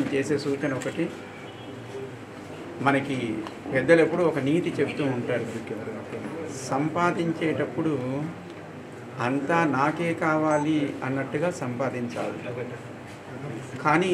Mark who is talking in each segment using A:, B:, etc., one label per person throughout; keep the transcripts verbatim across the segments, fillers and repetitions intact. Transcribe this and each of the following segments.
A: చేసే సూచన ఒకటి, మనకి పెద్దలు ఎప్పుడు ఒక నీతి చెప్తూ ఉంటారు, సంపాదించేటప్పుడు అంతా నాకే కావాలి అన్నట్టుగా సంపాదించాలి. కానీ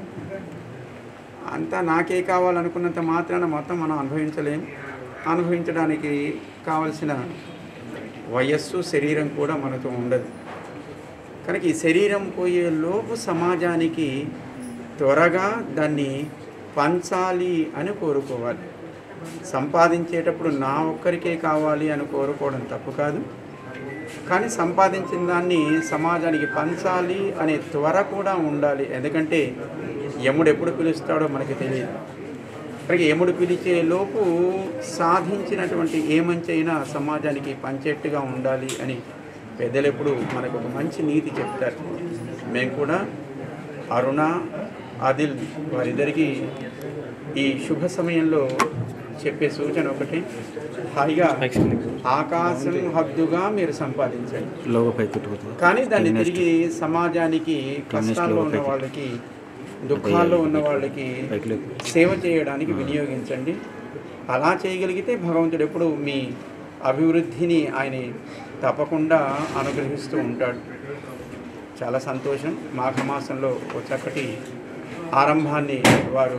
A: అంతా నాకే కావాలనుకున్నంత మాత్రాన మొత్తం మనం అనుభవించలేం. అనుభవించడానికి కావలసిన వయస్సు, శరీరం కూడా మనతో ఉండదు. కనుక ఈ శరీరం పోయే లోపు సమాజానికి త్వరగా దాన్ని పంచాలి అని కోరుకోవాలి. సంపాదించేటప్పుడు నా ఒక్కరికే కావాలి అని కోరుకోవడం తప్పు కాదు, కానీ సంపాదించిన దాన్ని సమాజానికి పంచాలి అనే త్వర కూడా ఉండాలి. ఎందుకంటే యముడు ఎప్పుడు పిలుస్తాడో మనకి తెలియదు. అలాగే యముడు పిలిచే లోపు సాధించినటువంటి ఏ మంచి అయినా సమాజానికి పంచేట్టుగా ఉండాలి అని పెద్దలు ఎప్పుడు మనకు ఒక మంచి నీతి చెప్తారు. మేము కూడా అరుణ, ఆదిల్ వారిద్దరికీ ఈ శుభ సమయంలో చెప్పే సూచన ఒకటి, హాయిగా ఆకాశం హద్దుగా మీరు సంపాదించండి, కానీ దాన్ని తిరిగి సమాజానికి, కష్టాల్లో ఉన్న వాళ్ళకి, దుఃఖాల్లో ఉన్న వాళ్ళకి సేవ చేయడానికి వినియోగించండి. అలా చేయగలిగితే భగవంతుడు ఎప్పుడు మీ అభివృద్ధిని ఆయన తప్పకుండా అనుగ్రహిస్తూ ఉంటాడు. చాలా సంతోషం. మాఘమాసంలో ఒక చక్కటి ఆరంభాన్ని వారు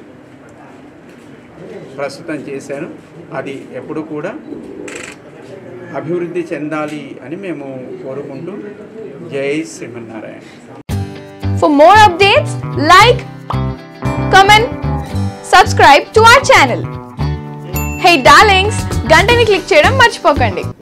A: ప్రస్తుతం చేశారు. అది ఎప్పుడు కూడా అభివృద్ధి చెందాలి అని మేము కోరుకుంటూ జై Srimannarayana.
B: For more updates, like, comment, subscribe to our channel. Hey darlings, గంటని click చేయడం మర్చిపోకండి.